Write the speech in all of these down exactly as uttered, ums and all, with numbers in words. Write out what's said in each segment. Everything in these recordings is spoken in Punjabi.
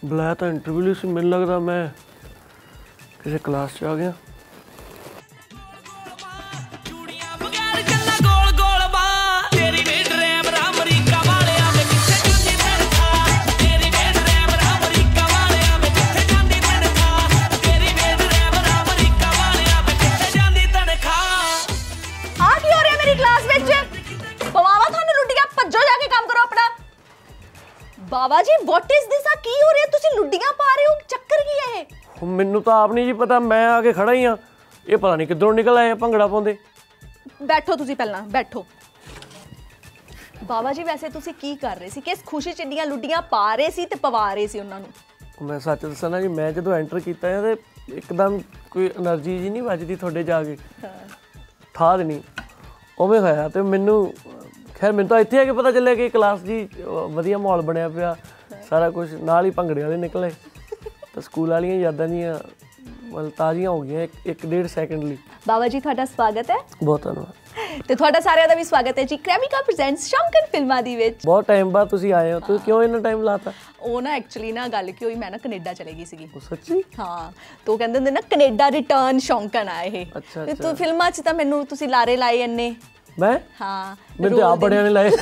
बुलाया तो इंटरव्यू से मिल लग रहा मैं किसी क्लास च आ गया। Baba ji what is this? आ की हो रहा है? तुसी लुड्डियां पा रहे हो, चक्कर की है ये? मैनू तो आप नहीं जी पता, मैं आके खड़ा ही हाँ। ये पता नहीं किधरों निकल आए भंगड़ा पाउंदे। बैठो तुसी पहला बैठो। बाबा जी वैसे तुसी की कर रहे सी? किस खुशी च इंडियां लुड्डियां पा रहे सी ते पवा रहे सी उन्हां नूं? मैं सच दसां ना जी, मैं जदों एंटर कीता है ते एकदम कोई एनर्जी जी नहीं वजदी थोड़े जाके था नहीं उवें होया ते मैनू। खैर मैंने तो इत्थे आके पता चलिया कि क्लास जी वधिया माहौल बनया पिया, सारा कुछ नाल ही भंगड़े वाले निकले तो स्कूल वालियां यादां जियां मतलब ताज़ियां हो गईयां एक एक डेढ़ सैकेंड ਲਈ। बाबा जी ਤੁਹਾਡਾ ਸਵਾਗਤ ਹੈ। ਬਹੁਤ ਧੰਨਵਾਦ। ਤੇ ਤੁਹਾਡਾ ਸਾਰਿਆਂ ਦਾ ਵੀ ਸਵਾਗਤ ਹੈ ਜੀ ਕ੍ਰੈਮਿਕਾ ਪ੍ਰੈਜ਼ੈਂਟਸ ਸ਼ੌਂਕਨ ਫਿਲਮਾਂ ਦੀ ਵਿੱਚ। ਬਹੁਤ ਟਾਈਮ ਬਾਅਦ ਤੁਸੀਂ ਆਏ ਹੋ, ਤੁਸੀਂ ਕਿਉਂ ਇੰਨਾ ਟਾਈਮ ਲਾਤਾ? ਉਹ ਨਾ ਐਕਚੁਅਲੀ ਨਾ ਗੱਲ ਕੀ ਹੋਈ, ਮੈਂ ਨਾ ਕੈਨੇਡਾ ਚਲੇ ਗਈ ਸੀਗੀ। ਉਹ ਸੱਚੀ? ਹਾਂ ਤੋ ਕਹਿੰਦੇ ਹੁੰਦੇ ਨਾ ਕੈਨੇਡਾ ਰਿਟਰਨ ਸ਼ੌਂਕਨ ਆ ਇਹ। ਅੱਛਾ ਤੇ ਤੂੰ ਫਿਲਮਾਂ 'ਚ ਤਾਂ ਮੈਨੂੰ ਤੁਸੀਂ ਲਾਰੇ ਲਾਏ ਇੰਨੇ। ਮੈਂ ਹਾਂ ਮੈਨੂੰ ਤਾਂ ਆਪ ਬੜਿਆਂ ਨੇ ਲਾਏ।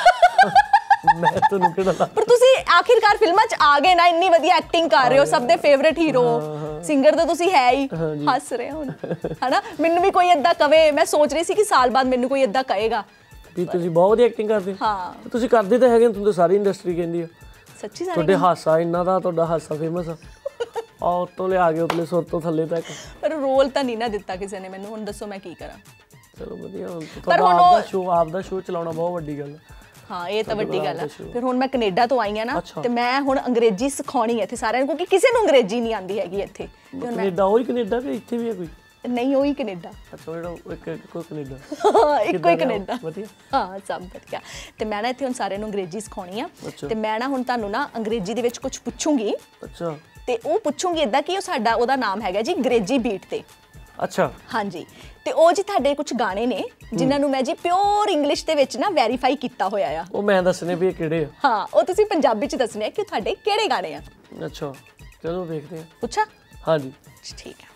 ਮੈਂ ਤੁਹਾਨੂੰ ਕਿਹੜਾ ਲਾ? ਪਰ ਤੁਸੀਂ ਆਖਿਰਕਾਰ ਫਿਲਮਾਂ 'ਚ ਆ ਗਏ ਨਾ, ਇੰਨੀ ਵਧੀਆ ਐਕਟਿੰਗ ਕਰ ਰਹੇ ਹੋ, ਸਭ ਦੇ ਫੇਵਰਿਟ ਹੀਰੋ ਸਿੰਗਰ ਤਾਂ ਤੁਸੀਂ ਹੈ ਹੀ। ਹੱਸ ਰਹੇ ਹੋ ਹਨਾ? ਮੈਨੂੰ ਵੀ ਕੋਈ ਏਦਾਂ ਕਵੇ, ਮੈਂ ਸੋਚ ਰਹੀ ਸੀ ਕਿ ਸਾਲ ਬਾਅਦ ਮੈਨੂੰ ਕੋਈ ਏਦਾਂ ਕਹੇਗਾ ਵੀ ਤੁਸੀਂ ਬਹੁਤ ਵਧੀਆ ਐਕਟਿੰਗ ਕਰਦੇ। ਹਾਂ ਤੁਸੀਂ ਕਰਦੇ ਤਾਂ ਹੈਗੇ, ਤੁਹਾਨੂੰ ਸਾਰੀ ਇੰਡਸਟਰੀ ਕਹਿੰਦੀ ਆ। ਸੱਚੀ ਸਾਰੀ ਤੁਹਾਡੇ ਹਾਸਾ ਇੰਨਾ ਦਾ, ਤੁਹਾਡਾ ਹਾਸਾ ਫੇਮਸ ਆ। ਆ ਉੱਤੋਂ ਲਿਆ ਕੇ ਉਤਲੇ ਸੁਰ ਤੋਂ ਥੱਲੇ ਤੱਕ। ਪਰ ਰੋਲ ਤਾਂ ਨਹੀਂ ਨਾ ਦਿੱਤਾ ਕਿਸੇ ਨੇ ਮੈਨੂੰ, ਹੁਣ ਦੱਸੋ ਮੈਂ ਕੀ ਕਰਾਂ? ਚਲੋ ਵਧੀਆ, ਤੁਹਾਡਾ ਆਪ ਦਾ ਸ਼ੋਅ ਆਪ ਦਾ ਸ਼ੋਅ ਚਲਾਉਣਾ ਬਹੁਤ ਵੱਡੀ ਗੱਲ ਹੈ। ਹਾਂ ਇਹ ਤਾਂ ਵੱਡੀ ਗੱਲ ਹੈ। ਫਿਰ ਹੁਣ ਮੈਂ ਕੈਨੇਡਾ ਤੋਂ ਆਈ ਆ ਨਾ ਤੇ ਮੈਂ ਹੁਣ ਅੰਗਰੇਜ਼ੀ ਸਿਖਾਉਣੀ ਹੈ ਇੱਥੇ ਸਾਰਿਆਂ ਨੂੰ, ਕਿਉਂਕਿ ਕਿਸੇ ਨੂੰ ਅੰਗਰੇਜ਼ੀ ਨਹੀਂ ਆਉਂਦੀ ਹੈਗੀ ਇੱਥੇ। ਕੈਨੇਡਾ ਉਹੀ ਕੈਨੇਡਾ ਕਿ ਇੱਥੇ ਵੀ ਹੈ ਕੋਈ? ਨਹੀਂ ਉਹੀ ਕੈਨੇਡਾ। ਅੱਛਾ ਜਿਹੜਾ ਇੱਕ ਇੱਕੋ ਕੈਨੇਡਾ। ਇੱਕੋ ਹੀ ਕੈਨੇਡਾ। ਵਧੀਆ ਹਾਂ ਸਭ ਵਧੀਆ। ਤੇ ਮੈਂ ਨਾ ਇੱਥੇ ਹੁਣ ਸਾਰਿਆਂ ਨੂੰ ਅੰਗਰੇਜ਼ੀ ਸਿਖਾਉਣੀ ਆ ਤੇ ਮੈਂ ਨਾ ਹੁਣ ਤੁਹਾਨੂੰ ਨਾ ਅੰਗਰੇਜ਼ੀ ਦੇ ਵਿੱਚ ਕੁਝ ਪੁੱਛੂੰਗੀ। ਅੱਛਾ। ਤੇ ਉਹ ਪੁੱਛੂੰਗੀ ਇਦਾਂ ਕਿ ਉਹ ਸਾਡਾ ਉਹਦਾ ਨਾਮ ਹੈਗਾ ਜੀ ਅੰਗਰੇਜ਼ੀ ਬੀਟ ਤੇ। ਅੱਛਾ ਹਾਂਜੀ। ਤੇ ਉਹ ਜੀ ਤੁਹਾਡੇ ਕੁਝ ਗਾਣੇ ਨੇ ਜਿਨ੍ਹਾਂ ਨੂੰ ਮੈਂ ਜੀ ਪਿਓਰ ਇੰਗਲਿਸ਼ ਦੇ ਵਿੱਚ ਨਾ ਵੈਰੀਫਾਈ ਕੀਤਾ ਹੋਇਆ ਆ। ਉਹ ਮੈਂ ਦੱਸਣੇ ਵੀ ਇਹ ਕਿਹੜੇ ਆ? ਹਾਂ ਉਹ ਤੁਸੀਂ ਪੰਜਾਬੀ ਚ ਦੱਸਣੇ ਆ ਕਿ ਤੁਹਾਡੇ ਕਿਹੜੇ ਗਾਣੇ ਆ। ਅੱਛਾ ਚਲੋ ਵੇਖਦੇ ਆ। ਪੁੱਛਾਂ? ਹਾਂਜੀ ਠੀਕ ਹੈ।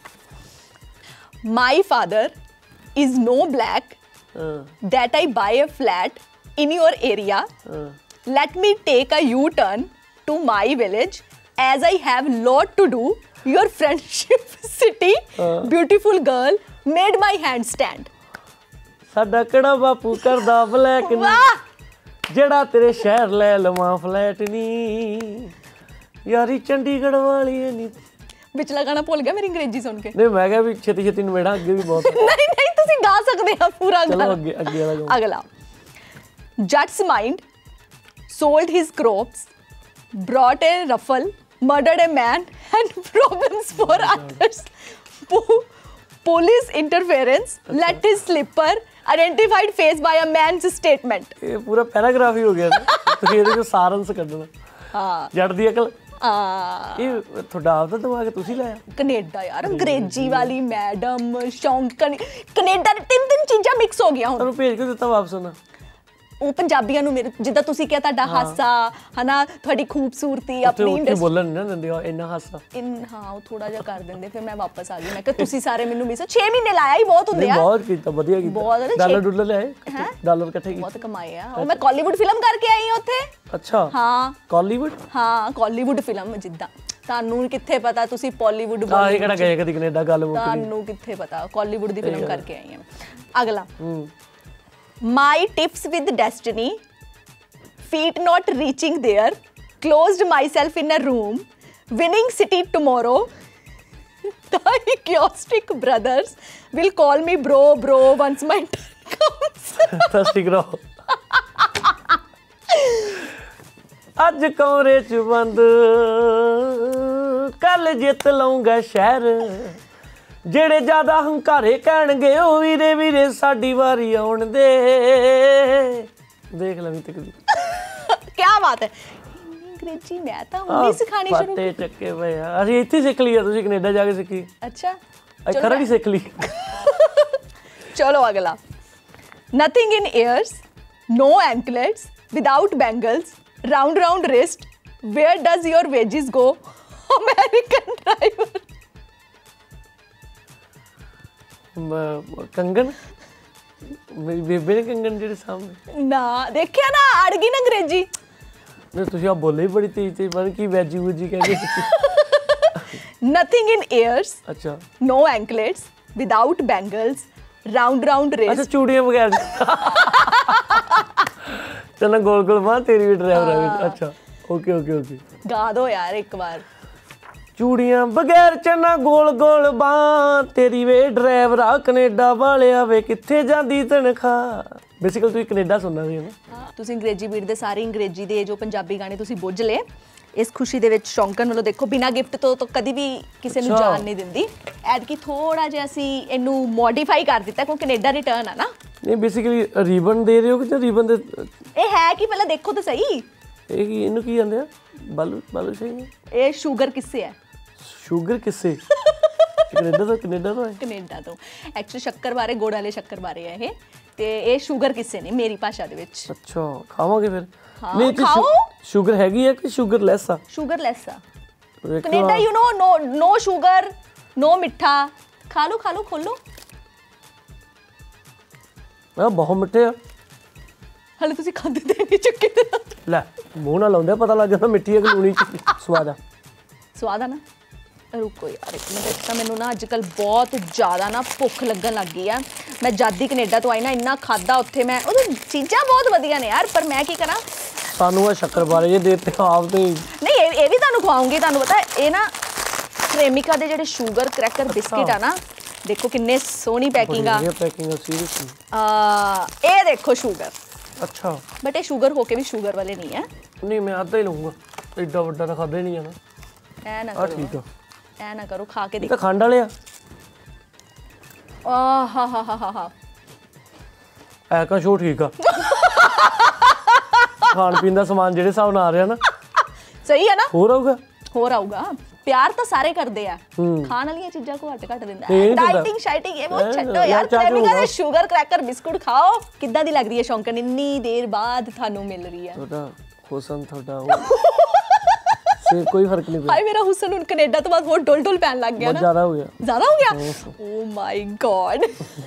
My father is no black that I buy a flat in your area. Let me take a U-turn to my village as I have lot to do. Your friendship city, beautiful girl, made my hand stand. ਸਾਡਾ ਕਿਹੜਾ ਬਾਪੂ ਕਰਦਾ ਬਲੈਕ ਨੀ, ਜਿਹੜਾ ਤੇਰੇ ਸ਼ਹਿਰ ਲੈ ਲਵਾਂ ਫਲੈਟ ਨੀ, ਯਾਰੀ ਚੰਡੀਗੜ੍ਹ ਵਾਲੀ ਨੀ। ਵਿਚਲਾ ਗਾਣਾ ਭੁੱਲ ਗਿਆ ਮੇਰੀ ਅੰਗਰੇਜ਼ੀ ਸੁਣ ਕੇ? ਨਹੀਂ ਮੈਂ ਕਿਹਾ ਵੀ ਛੇਤੀ ਛੇਤੀ ਨਵੇੜਾ, ਅੱਗੇ ਵੀ ਬਹੁਤ। ਨਹੀਂ ਨਹੀਂ ਤੁਸੀਂ ਗਾ ਸਕਦੇ ਆ ਪੂਰਾ ਗਾਣਾ। ਚਲੋ ਅੱਗੇ ਅੱਗੇ ਵਾਲਾ ਅਗਲਾ। Jud's mind sold his crops, brought a ruffle, murdered a man and problems for others. Police interference, let his slipper, identified face by a man's statement. ਇਹ ਪੂਰਾ ਪੈਰਾਗ੍ਰਾਫ ਹੀ ਹੋ ਗਿਆ ਤੁਸੀਂ ਇਹਦੇ ਚੋਂ ਸਾਰਾਂਸ਼ ਕੱਢਣਾ। ਹਾਂ ਜੱਟ ਦੀ ਅਕਲ। ਹਾਂ ਇਹ ਤੁਹਾਡਾ ਆਪਦਾ ਦਿਮਾਗ ਤੁਸੀਂ ਲਾਇਆ? ਕੈਨੇਡਾ ਯਾਰ, ਅੰਗਰੇਜ਼ੀ ਵਾਲੀ ਮੈਡਮ, ਸ਼ੌਂਕਨ, ਕੈਨੇਡਾ ਦੇ ਤਿੰਨ ਤਿੰਨ ਚੀਜ਼ਾਂ ਮਿਕਸ ਹੋ ਗਈਆਂ ਹੁਣ। ਤੁਹਾਨੂੰ ਭੇਜ ਕੇ ਦਿੱਤਾ ਵਾਪਸ ਉਹਨਾਂ? ਉਹ ਪੰਜਾਬੀਆਂ ਨੂੰ ਮੇਰੇ ਜਿੱਦਾਂ ਤੁਸੀਂ ਕਿਹਾ ਤੁਹਾਡਾ ਹਾਸਾ ਹਨਾ, ਤੁਹਾਡੀ ਖੂਬਸੂਰਤੀ, ਆਪਣੀ ਇੰਡਸਟਰੀ ਬੋਲਣ ਨਾ ਦਿੰਦੇ ਹੋ ਇੰਨਾ ਹਾਸਾ। ਹਾਂ ਉਹ ਥੋੜਾ ਜਿਹਾ ਕਰ ਦਿੰਦੇ, ਫਿਰ ਮੈਂ ਵਾਪਸ ਆ ਗਈ। ਮੈਂ ਕਿਹਾ ਤੁਸੀਂ ਸਾਰੇ ਮੈਨੂੰ ਮਿਸ ਛੇ ਮਹੀਨੇ ਲਾਇਆ ਹੀ ਬਹੁਤ ਹੁੰਦੇ ਆ। ਬਹੁਤ ਕੀਤਾ, ਵਧੀਆ ਕੀਤਾ। ਬਹੁਤ ਡਾਲਰ ਡੁੱਲਰ ਲਿਆਏ, ਡਾਲਰ ਇਕੱਠੇ ਕੀਤੇ, ਬਹੁਤ ਕਮਾਏ ਆ। ਉਹ ਮੈਂ ਕਾਲੀਵੁੱਡ ਫਿਲਮ ਕਰਕੇ ਆਈ ਹਾਂ ਉੱਥੇ। ਅੱਛਾ ਹਾਂ ਕਾਲੀਵੁੱਡ? ਹਾਂ ਕਾਲੀਵੁੱਡ ਫਿਲਮ। ਜਿੱਦਾਂ ਤੁਹਾਨੂੰ ਕਿੱਥੇ ਪਤਾ, ਤੁਸੀਂ ਬਾਲੀਵੁੱਡ ਬਾਲੀਵੁੱਡ ਕਿਹੜਾ ਗਏ ਕਦੀ ਕੈਨੇਡਾ? ਗੱਲ ਮੁੱਕ ਗਈ। ਤੁਹਾਨੂੰ ਕਿੱਥੇ ਪਤਾ, ਕਾਲੀਵੁੱਡ ਦੀ ਫਿਲਮ ਕਰਕੇ ਆਈ ਹਾਂ। ਅਗਲਾ। My tips with destiny, feet not reaching there, closed myself in a room, winning city tomorrow. The chaotic brothers will call me bro bro once my turn comes. Thirsty bro. ਅੱਜ ਕਮਰੇ ਚ ਬੰਦ, ਕੱਲ ਜਿੱਤ ਲਊਂਗਾ ਸ਼ਹਿਰ, ਜਿਹੜੇ ਜ਼ਿਆਦਾ ਹੰਕਾਰੇ ਕਹਿਣਗੇ ਉਹ ਵੀਰੇ ਵੀਰੇ ਸਾਡੀ ਵਾਰੀ ਆਉਣ ਦੇ। ਦੇਖ ਲੈ ਵੀ ਤੱਕ ਦੀ ਕੀ ਬਾਤ ਹੈ। ਅੰਗਰੇਜ਼ੀ ਮੈਂ ਤਾਂ ਹੁਣੇ ਸਿਖਾਣੀ ਸ਼ੁਰੂ ਕੀਤੀ। ਫੱਟੇ ਚੱਕੇ ਪਏ ਆ, ਅਸੀਂ ਇੱਥੇ ਸਿੱਖ ਲਈ ਆ, ਤੁਸੀਂ ਕੈਨੇਡਾ ਜਾ ਕੇ ਸਿੱਖੀ? ਅੱਛਾ ਖਰਾ ਨਹੀਂ ਸਿੱਖ ਲਈ। ਚਲੋ ਅਗਲਾ। Nothing in ears, no anklets, without bangles, round round wrist, Where does your wages go? American driver. ਕੰਗਨ ਮੇਰੀ ਬੇਬੇ ਨੇ ਕੰਗਨ ਜਿਹੜੇ ਸਾਹਮਣੇ ਨਾ ਦੇਖਿਆ ਨਾ ਅੜ ਗਈ ਨਾ ਅੰਗਰੇਜ਼ੀ ਨਹੀਂ ਤੁਸੀਂ ਆ ਬੋਲੇ ਹੀ ਬੜੀ ਤੇਜ਼ ਤੇਜ਼ ਪਤਾ ਕੀ ਵੈਜੀ ਵੂਜੀ ਕਹਿੰਦੇ nothing in ears ਅੱਛਾ no anklets without bangles round round race ਅੱਛਾ ਚੂੜੀਆਂ ਬਗੈਰ ਚਲੋ ਗੋਲ ਗੋਲ ਬਾਹ ਤੇਰੀ ਵੀ ਡਰਾਈਵਰ ਹੈ ਅੱਛਾ ਓਕੇ ਓਕੇ ਓਕੇ ਗਾ ਦੋ ਯਾਰ ਇੱਕ ਵਾਰ ਚੂੜੀਆਂ ਬਗੈਰ ਚੰਨਾ ਗੋਲ ਗੋਲ ਬਾਹ ਤੇਰੀ ਵੇ ਡਰਾਈਵਰ ਆ ਕੈਨੇਡਾ ਵਾਲਿਆ ਵੇ ਕਿੱਥੇ ਜਾਂਦੀ ਤਨਖਾਹ ਬੇਸਿਕਲੀ ਤੁਸੀਂ ਕੈਨੇਡਾ ਸੁਣਨਾ ਸੀ ਨਾ ਤੁਸੀਂ ਅੰਗਰੇਜ਼ੀ ਬੀਟ ਦੇ ਸਾਰੇ ਅੰਗਰੇਜ਼ੀ ਦੇ ਜੋ ਪੰਜਾਬੀ ਗਾਣੇ ਤੁਸੀਂ ਬੁੱਝ ਲਏ ਇਸ ਖੁਸ਼ੀ ਦੇ ਵਿੱਚ ਸ਼ੌਂਕਣ ਵੱਲੋਂ ਦੇਖੋ ਬਿਨਾਂ ਗਿਫਟ ਤੋਂ ਤਾਂ ਕਦੀ ਵੀ ਕਿਸੇ ਨੂੰ ਜਾਣ ਨਹੀਂ ਦਿੰਦੀ ਐਤਕੀ ਥੋੜਾ ਜਿਹਾ ਅਸੀਂ ਇਹਨੂੰ ਮੋਡੀਫਾਈ ਕਰ ਦਿੱਤਾ ਕਿਉਂਕਿ ਕੈਨੇਡਾ ਰਿਟਰਨ ਆ ਨਾ ਨਹੀਂ ਬੇਸਿਕਲੀ ਰੀਬਨ ਦੇ ਰਹੇ ਹੋ ਕਿ ਜਾਂ ਰੀਬਨ ਦੇ ਇਹ ਹੈ ਕਿ ਪਹਿਲਾਂ ਦੇਖੋ ਤਾਂ ਸਹੀ ਇਹ ਕੀ ਇਹਨੂੰ ਕੀ ਕਹਿੰਦੇ ਆ ਬਾਲੂ ਬਾਲੂ ਸਹੀ ਹੈ ਇਹ ਸ਼ੂਗਰ ਕਿੱਸੇ ਹੈ ਸ਼ੂਗਰ ਕਿੱਸੇ ਕੈਨੇਡਾ ਤੋਂ ਕੈਨੇਡਾ ਤੋਂ ਕੈਨੇਡਾ ਤੋਂ ਐਕਚੁਅਲੀ ਸ਼ੱਕਰ ਬਾਰੇ ਗੁੜ ਵਾਲੇ ਸ਼ੱਕਰ ਬਾਰੇ ਹੈ ਇਹ ਤੇ ਇਹ ਸ਼ੂਗਰ ਕਿੱਸੇ ਨੇ ਮੇਰੀ ਭਾਸ਼ਾ ਦੇ ਵਿੱਚ ਅੱਛਾ ਖਾਵਾਂਗੇ ਫਿਰ ਨਹੀਂ ਖਾਓ ਸ਼ੂਗਰ ਹੈਗੀ ਆ ਕਿ ਸ਼ੂਗਰ ਲੈਸ ਆ ਸ਼ੂਗਰ ਲੈਸ ਆ Canada you know no no sugar no ਮਿੱਠਾ ਖਾ ਲਓ ਖਾ ਲਓ ਖੋਲੋ ਆ ਬਹੁਤ ਮਿੱਠੇ ਆ ਹਲੇ ਤੁਸੀਂ ਖਾਂਦੇ ਤੇ ਨਹੀਂ ਚੱਕੇ ਤੇ ਲੈ ਮੂੰਹ ਨਾਲ ਲਾਉਂਦੇ ਪਤਾ ਲੱਗ ਜਾਂਦਾ ਮਿੱਠੀ ਹੈ ਕਿ ਲੂਣੀ ਚ ਸਵਾਦ ਆ ਸਵਾਦ ਆ ਨਾ ਰੁਕੋ ਯਾਰ ਇੱਕ ਮਿੰਟ ਤਾਂ ਮੈਨੂੰ ਨਾ ਅੱਜ ਕੱਲ੍ਹ ਬਹੁਤ ਜ਼ਿਆਦਾ ਨਾ ਭੁੱਖ ਲੱਗਣ ਲੱਗ ਗਈ ਆ ਮੈਂ ਜਦ ਦੀ ਕੈਨੇਡਾ ਤੋਂ ਆਈ ਨਾ ਇੰਨਾ ਖਾਧਾ ਉੱਥੇ ਮੈਂ ਉਹ ਚੀਜ਼ਾਂ ਬਹੁਤ ਵਧੀਆ ਨੇ ਯਾਰ ਪਰ ਮੈਂ ਕੀ ਕਰਾਂ ਸਾਨੂੰ ਆ ਸ਼ੱਕਰ ਬਾਰੇ ਇਹ ਦੇਤੇ ਆਪ ਤੇ ਨਹੀਂ ਇਹ ਇਹ ਵੀ ਤੁਹਾਨੂੰ ਖਵਾਉਂਗੀ ਤੁਹਾਨੂੰ ਪਤਾ ਇਹ ਨਾ ਕ੍ਰੇਮਿਕਾ ਦੇ ਜਿਹੜੇ ਸ਼ੂਗਰ ਕ੍ਰੈਕਰ ਬਿਸਕਿਟ ਆ ਨਾ ਦੇਖੋ ਕਿੰਨੇ ਸੋਹਣੀ ਪੈਕਿੰਗ ਆ ਪੈਕਿੰਗ ਆ ਸੀਰੀਅਸਲੀ ਆ ਇਹ ਦੇਖੋ ਸ਼ੂਗਰ ਅੱਛਾ ਬਟ ਇਹ ਸ਼ੂਗਰ ਹੋ ਕੇ ਵੀ ਸ਼ੂਗਰ ਵਾਲੇ ਨਹੀਂ ਹੈ ਨਹੀਂ ਮੈਂ ਅੱਧਾ ਹੀ ਲਊਂਗਾ ਐਡਾ ਵੱਡਾ ਤਾਂ ਖਾਦਾ ਹੀ ਨਹੀਂ ਜਾਣਾ ਐ ਨਾ ਆ ਕਰੋ ਠੀਕ ਆ ਐ ਨਾ ਕਰੋ ਖਾ ਕੇ ਇਹ ਦੇਖੋ ਤਾਂ ਖੰਡ ਵਾਲੇ ਆ ਆ ਹਾ ਹਾ ਹਾ ਹਾ ਐ ਕਾ ਸ਼ੋ ਠੀਕ ਆ ਖਾਣ ਪੀਣ ਦਾ ਸਮਾਨ ਜਿਹੜੇ ਹਿਸਾਬ ਨਾਲ ਆ ਰਿਹਾ ਨਾ ਸਹੀ ਹੈ ਨਾ ਹੋਰ ਆਊਗਾ ਹੋਰ ਆਊਗਾ ਪਿਆਰ ਤਾਂ ਸਾਰੇ ਕਰਦੇ ਆ ਖਾਣ ਵਾਲੀਆਂ ਚੀਜ਼ਾਂ ਕੋ ਘੱਟ ਘੱਟ ਦਿੰਦਾ ਡਾਈਟਿੰਗ ਸ਼ਾਈਟਿੰਗ ਇਹ ਬਹੁਤ ਛੱਡੋ ਯਾਰ ਕ੍ਰੈਮਿਕਾ ਦੇ ਸ਼ੂਗਰ ਕ੍ਰੈਕਰ ਬਿਸਕੁਟ ਖਾਓ ਕਿੱਦਾਂ ਦੀ ਲੱਗਦੀ ਹੈ ਸ਼ੌਂਕਣ ਇੰਨੀ ਦੇਰ ਬਾਅਦ ਤੁਹਾਨੂੰ ਮਿਲ ਰਹੀ ਹੈ ਤੁਹਾਡਾ ਹੁਸਨ ਤੁਹਾਡਾ ਸੇ ਕੋਈ ਫਰਕ ਨਹੀਂ ਪਿਆ ਹਾਏ ਮੇਰਾ ਹੁਸਨ ਹੁਣ ਕੈਨੇਡਾ ਤੋਂ ਬਾਅਦ ਹੋਰ ਡੋਲ ਡੋਲ ਪੈਣ ਲੱਗ ਗਿਆ ਨਾ ਬਹੁਤ ਜ਼ਿਆਦਾ ਹੋ ਗਿਆ ਜ਼ਿਆਦਾ ਹੋ ਗਿਆ ਓ ਮਾਈ ਗॉड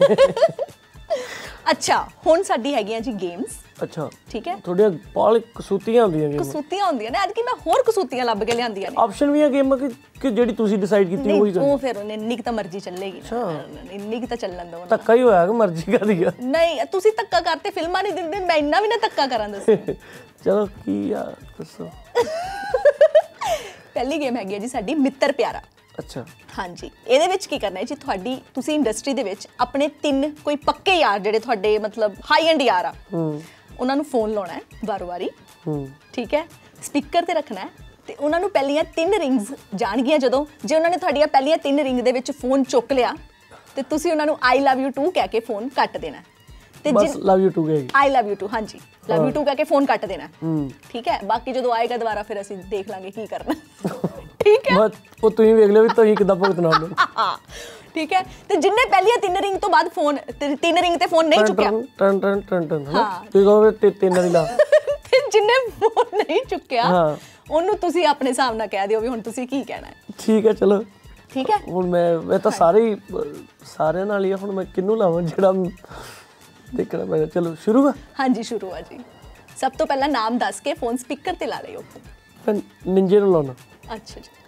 ਅੱਛਾ ਹੁਣ ਸਾਡੀ ਹੈਗੀਆਂ ਜੀ ਗੇਮਸ ਅੱਛਾ ਠੀਕ ਹੈ ਤੁਹਾਡੀਆਂ ਬਾਲ ਕਸੂਤੀਆਂ ਹੁੰਦੀਆਂ ਗੇਮਾਂ ਕਸੂਤੀਆਂ ਹੁੰਦੀਆਂ ਨੇ ਅੱਜ ਕੀ ਮੈਂ ਹੋਰ ਕਸੂਤੀਆਂ ਲੱਭ ਕੇ ਲਿਆਂਦੀਆਂ ਨੇ ਆਪਸ਼ਨ ਵੀ ਆ ਗੇਮਾਂ ਕਿ ਕਿ ਜਿਹੜੀ ਤੁਸੀਂ ਡਿਸਾਈਡ ਕੀਤੀ ਉਹੀ ਉਹ ਫਿਰ ਉਹਨੇ ਇੰਨੀ ਕੁ ਤਾਂ ਮਰਜ਼ੀ ਚੱਲੇਗੀ ਇੰਨੀ ਕੁ ਤਾਂ ਚੱਲਣ ਦੋ ਧੱਕਾ ਹੀ ਹੋਇਆ ਕਿ ਮਰਜ਼ੀ ਕਰਦੀ ਆ ਨਹੀਂ ਤੁਸੀਂ ਧੱਕਾ ਕਰਤੇ ਫਿਲਮਾਂ ਨਹੀਂ ਦਿੰਦੇ ਮੈਂ ਇੰਨਾ ਵੀ ਨਾ ਧੱਕਾ ਕਰਾਂ ਦੱਸੋ ਚਲੋ ਕੀ ਆ ਦੱਸੋ ਪਹਿਲੀ ਗੇਮ ਹੈਗੀ ਹੈ ਜੀ ਸਾਡੀ ਮਿੱਤਰ ਪਿਆਰਾ ਅੱਛਾ ਹਾਂਜੀ ਇਹਦੇ ਵਿੱਚ ਕੀ ਕਰਨਾ ਹੈ ਜੀ ਤੁਹਾਡੀ ਤੁਸੀਂ ਇੰਡਸਟਰੀ ਦੇ ਵਿੱਚ ਆਪਣੇ ਤਿੰਨ ਕੋਈ ਪੱਕੇ ਯਾਰ ਜਿਹੜੇ ਤੁਹਾਡੇ ਮਤਲਬ ਹਾਈ ਐਂਡ ਯਾਰ ਆ ਉਹਨਾਂ ਨੂੰ ਫੋਨ ਲਾਉਣਾ ਹੈ ਵਾਰੋ ਵਾਰੀ ਠੀਕ ਹੈ ਸਪੀਕਰ ਤੇ ਰੱਖਣਾ ਹੈ ਤੇ ਉਹਨਾਂ ਨੂੰ ਪਹਿਲੀਆਂ ਤਿੰਨ ਰਿੰਗਸ ਜਾਣਗੀਆਂ ਜਦੋਂ ਜੇ ਉਹਨਾਂ ਨੇ ਤੁਹਾਡੀਆਂ ਪਹਿਲੀਆਂ ਤਿੰਨ ਰਿੰਗ ਦੇ ਵਿੱਚ ਫੋਨ ਚੁੱਕ ਲਿਆ ਤੇ ਤੁਸੀਂ ਉਹਨਾਂ ਨੂੰ ਆਈ ਲਵ ਯੂ ਟੂ ਕਹਿ ਕੇ ਫੋਨ ਕੱਟ ਦੇਣਾ ਤੇ ਬਸ ਲਵ ਯੂ ਟੂ ਕਹੇਗੀ ਆਈ ਲਵ ਯੂ ਟੂ ਹਾਂਜੀ ਲਵ ਯੂ ਟੂ ਕਹਿ ਕੇ ਫੋਨ ਕੱਟ ਦੇਣਾ ਠੀਕ ਹੈ ਬਾਕੀ ਜਦੋਂ ਆਏਗਾ ਦੁਬਾਰਾ ਫਿਰ ਅਸੀਂ ਦੇਖ ਲਾਂਗੇ ਕੀ ਕਰਨਾ ਠੀਕ ਹੈ ਬਸ ਉਹ ਤੁਸੀਂ ਵੇਖ ਲਿਓ ਵੀ ਤੁਸੀਂ ਕਿੱਦਾਂ ਭੁਗਤਣਾ ਉਹਨੂੰ ਠੀਕ ਹੈ ਤੇ ਜਿੰਨੇ ਪਹਿਲੀਆਂ ਤਿੰਨ ਰਿੰਗ ਤੋਂ ਬਾਅਦ ਫੋਨ ਤਿੰਨ ਰਿੰਗ ਤੇ ਫੋਨ ਨਹੀਂ ਚੁੱਕਿਆ ਟਨ ਟਨ ਟਨ ਟਨ ਹਾਂ ਤੁਸੀਂ ਕਹੋਗੇ ਤਿੰਨ ਵਾਲੀ ਲਾ ਤੇ ਜਿੰਨੇ ਫੋਨ ਨਹੀਂ ਚੁੱਕਿਆ ਉਹਨੂੰ ਤੁਸੀਂ ਆਪਣੇ ਹਿਸਾਬ ਨਾਲ ਕਹਿ ਦਿਓ ਵੀ ਹੁਣ ਤੁਸੀਂ ਕੀ ਕਹਿਣਾ ਹੈ ਠੀਕ ਹੈ ਚਲੋ ਠੀਕ ਹੈ ਹੁਣ ਮੈਂ ਮੈਂ ਤਾਂ ਸਾਰੇ ਹੀ ਸਾਰਿਆਂ ਨਾਲ ਹੀ ਹੁਣ ਮੈਂ ਕਿਹਨੂੰ ਲਾਵਾਂ ਜਿਹੜਾ ਦੇਖਣਾ ਪੈਣਾ ਚਲੋ ਸ਼ੁਰੂ ਆ ਹਾਂਜੀ ਸ਼ੁਰੂ ਆ ਜੀ ਸਭ ਤੋਂ ਪਹਿਲਾਂ ਨਾਮ ਦੱਸ ਕੇ ਫੋਨ ਸਪੀਕਰ ਤੇ ਲਾ ਲਿਓ ਨਿੰਜੇ ਨੂੰ ਲਾਉਣਾ ਅੱਛਾ ਜੀ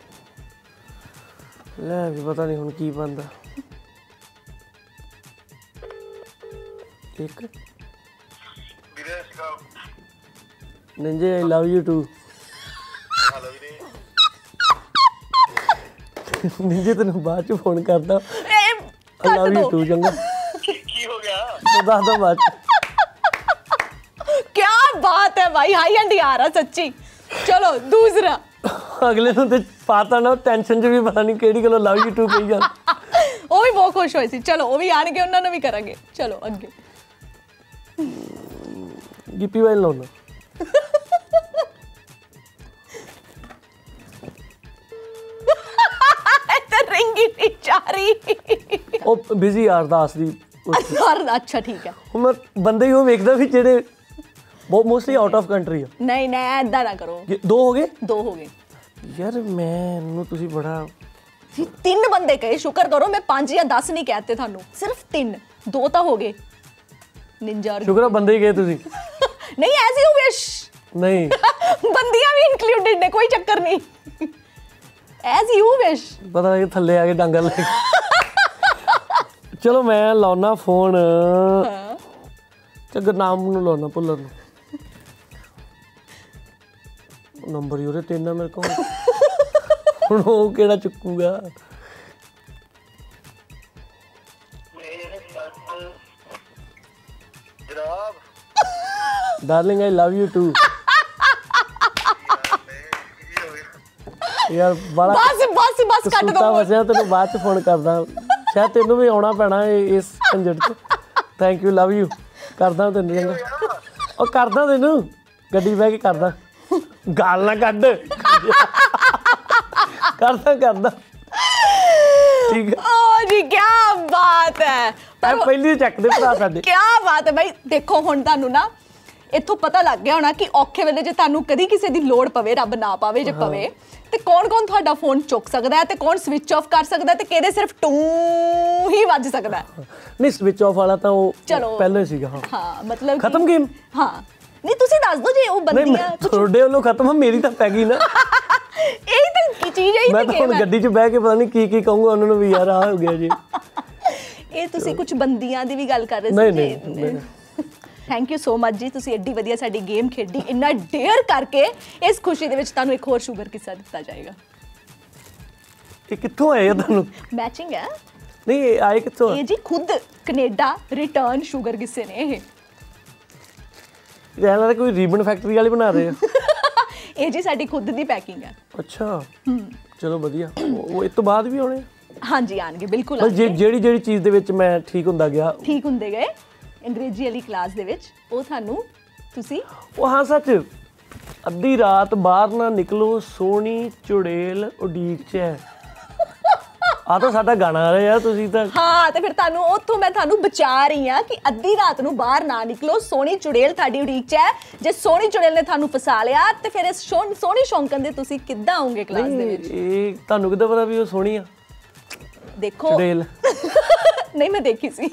ਲੈ ਵੀ ਪਤਾ ਨਹੀਂ ਹੁਣ ਕੀ ਬਣਦਾ ਇੱਕ ਨਿੰਜੇ ਆਈ ਲਵ ਯੂ ਟੂ ਨਿੰਜੇ ਤੈਨੂੰ ਬਾਅਦ ਚ ਫੋਨ ਕਰਦਾ ਆਈ ਲਵ ਯੂ ਟੂ ਚੰਗਾ ਕੀ ਹੋ ਗਿਆ ਦੱਸ ਦੋ ਬਾਅਦ ਕੀ ਬਾਤ ਹੈ ਭਾਈ ਹਾਈ ਐਂਡ ਯਾਰ ਆ ਸੱਚੀ ਚਲੋ ਦੂਸਰਾ ਅਗਲੇ ਨੂੰ ਤੇ ਪਤਾ ਨਾ ਟੈਨਸ਼ਨ ਚ ਵੀ ਪਤਾ ਨਹੀਂ ਕਿਹੜੀ ਗੱਲੋਂ ਲਵ ਯੂ ਟੂ ਕਹੀ ਜਾਂ ਉਹ ਵੀ ਬਹੁਤ ਖੁਸ਼ ਹੋਏ ਸੀ ਚਲੋ ਉਹ ਵੀ ਆਣਗੇ ਉਹਨਾਂ ਨੂੰ ਵੀ ਕਰਾਂਗੇ ਚਲੋ ਅੱਗੇ ਗਿੱਪੀ ਵਾਲ ਲਾਉਣਾ ਤੇ ਰਿੰਗੀ ਨਹੀਂ ਚਾਰੀ ਉਹ ਬਿਜ਼ੀ ਯਾਰ ਦਾਸ ਦੀ ਯਾਰ ਅੱਛਾ ਠੀਕ ਹੈ ਹੁਣ ਮੈਂ ਬੰਦੇ ਹੀ ਉਹ ਵੇਖਦਾ ਵੀ ਜਿਹੜੇ ਬਹੁਤ ਮੋਸਟਲੀ ਆਊਟ ਆਫ ਕੰਟਰੀ ਆ। ਨਹੀਂ ਨਹੀਂ ਏਦਾਂ ਨਾ ਕਰੋ। ਦੋ ਹੋ ਗਏ ਦੋ ਹੋ ਗਏ ਯਾਰ। ਮੈਨੂੰ ਤੁਸੀਂ ਬੜਾ ਤਿੰਨ ਬੰਦੇ ਕਹੇ, ਸ਼ੁਕਰ ਕਰੋ ਮੈਂ ਪੰਜ ਜਾਂ ਦਸ ਨਹੀਂ ਕਹਤੇ ਤੁਹਾਨੂੰ, ਸਿਰਫ ਤਿੰਨ। ਦੋ ਤਾਂ ਹੋ ਗਏ ਨਿੰਜਾ। ਸ਼ੁਕਰ ਆ ਬੰਦੇ ਹੀ ਗਏ ਤੁਸੀਂ। ਨਹੀਂ ਐਜ਼ ਯੂ ਵਿਸ਼। ਨਹੀਂ ਬੰਦੀਆਂ ਵੀ ਇਨਕਲੂਡਡ ਨੇ, ਕੋਈ ਚੱਕਰ ਨਹੀਂ। As you wish. ਪਤਾ ਲੱਗੇ ਥੱਲੇ ਆ ਕੇ ਡਾਂਗਾ ਲੈ। ਚਲੋ ਮੈਂ ਲਾਉਣਾ ਫੋਨ ਤੇ ਗੁਰਨਾਮ ਨੂੰ ਲਾਉਣਾ, ਭੁੱਲਰ ਨੂੰ। ਨੰਬਰ ਹੀ ਉਹਦੇ ਤਿੰਨ ਆ ਮੇਰੇ ਕੋਲ। ਹੁਣ ਉਹ ਕਿਹੜਾ ਚੁੱਕੂਗਾ? Darling I love you too. यार बड़ा बस बस बस कट दो। वैसे तेन बाद च फोन करदा, शायद तेनू भी आना पैना इस झंझट च। थैंक यू लव यू करदा तेन चंगा। और करदा तेनू गड्डी बह के करदा, गाल ना कड्ड। करदा करदा ठीक है। ओ जी क्या बात है। पहली चेक दे भरा साडे। क्या बात है भाई। देखो हुण तुहानू ना इत्थों पता लग गया होना कि औखे वेले जे तुहानू कदी किसी दी लोड़ पवे, रब ना पावे जे पवे, ते कौन कौन तुहाडा फोन चुक सकदा है ते कौन स्विच ऑफ कर सकदा है ते किहदे सिर्फ टू ही वज सकदा है। नहीं स्विच ऑफ वाला तां वो पहले सीगा। हां हां मतलब खत्म गेम। हां नहीं तुसी दस दो जे ओ बंदियां थोड़े वालों खत्म है, मेरी तां पै गई ना। यही तां की चीज है। मैं तो गड्डी च बैठ के पता नहीं की की कहूंगा उन्होंने भी यार आ हो गया जी। ਇਹ ਤੁਸੀਂ ਕੁਝ ਬੰਦੀਆਂ ਦੀ ਵੀ ਗੱਲ ਕਰ ਰਹੇ ਸੀ। ਨਹੀਂ ਨਹੀਂ ਥੈਂਕ ਯੂ ਸੋ ਮਚ ਜੀ, ਤੁਸੀਂ ਐਡੀ ਵਧੀਆ ਸਾਡੀ ਗੇਮ ਖੇਡੀ, ਇੰਨਾ ਡੇਅਰ ਕਰਕੇ। ਇਸ ਖੁਸ਼ੀ ਦੇ ਵਿੱਚ ਤੁਹਾਨੂੰ ਇੱਕ ਹੋਰ ਸ਼ੂਗਰ ਕਿੱਸਾ ਦਿੱਤਾ ਜਾਏਗਾ। ਇਹ ਕਿੱਥੋਂ ਆਇਆ ਤੁਹਾਨੂੰ? ਮੈਚਿੰਗ ਹੈ। ਨਹੀਂ ਇਹ ਆਏ ਕਿੱਥੋਂ? ਇਹ ਜੀ ਖੁਦ ਕੈਨੇਡਾ ਰਿਟਰਨ ਸ਼ੂਗਰ ਕਿੱਸੇ ਨੇ। ਇਹ ਇਹ ਲੱਗਦਾ ਕੋਈ ਰੀਬਨ ਫੈਕਟਰੀ ਵਾਲੇ ਬਣਾ ਰਹੇ ਆ। ਇਹ ਜੀ ਸਾਡੀ ਖੁਦ ਦੀ ਪੈਕਿੰਗ ਹੈ। ਅੱਛਾ ਚਲੋ ਵਧੀਆ। ਉਹ ਇਸ ਤੋਂ ਬਾਅਦ ਵੀ ਆਉਣੇ? ਹਾਂਜੀ ਆਣਗੇ ਬਿਲਕੁਲ। ਬਸ ਜਿਹੜੀ ਜਿਹੜੀ ਚੀਜ਼ ਦੇ ਵਿੱਚ ਮੈਂ ਠੀਕ ਹੁੰਦਾ ਗਿਆ, ਠੀਕ ਹੁੰਦੇ ਗਏ ਅੰਗਰੇਜ਼ੀ ਵਾਲੀ ਕਲਾਸ ਦੇ ਵਿੱਚ, ਉਹ ਤੁਹਾਨੂੰ ਤੁਸੀਂ ਉਹ ਹਾਂ ਸੱਚ ਅੱਧੀ ਰਾਤ ਬਾਹਰ ਨਾ ਨਿਕਲੋ ਸੋਹਣੀ ਚੁੜੇਲ ਉਡੀਕ 'ਚ ਹੈ। ਆ ਤਾਂ ਸਾਡਾ ਗਾਣਾ ਆ ਰਿਹਾ ਯਾਰ, ਤੁਸੀਂ ਤਾਂ। ਹਾਂ ਤੇ ਫਿਰ ਤੁਹਾਨੂੰ ਉੱਥੋਂ ਮੈਂ ਤੁਹਾਨੂੰ ਬਚਾ ਰਹੀ ਹਾਂ ਕਿ ਅੱਧੀ ਰਾਤ ਨੂੰ ਬਾਹਰ ਨਾ ਨਿਕਲੋ, ਸੋਹਣੀ ਚੁੜੇਲ ਤੁਹਾਡੀ ਉਡੀਕ 'ਚ ਹੈ। ਜੇ ਸੋਹਣੀ ਚੁੜੇਲ ਨੇ ਤੁਹਾਨੂੰ ਫਸਾ ਲਿਆ ਤੇ ਫਿਰ ਇਸ ਸੋਹਣੀ ਸ਼ੌਂਕਣ ਦੇ ਤੁਸੀਂ ਕਿੱਦਾਂ ਆਉਂਗੇ ਕਲਾਸ ਦੇ ਵਿੱਚ? ਇਹ ਤੁਹਾਨੂੰ ਕਿੱਦਾਂ ਪਤਾ ਵੀ ਉਹ ਸੋਹਣੀ ਆ? ਦੇਖੋ ਚੁੜੇਲ ਨਹੀਂ ਮੈਂ ਦੇਖੀ ਸੀ।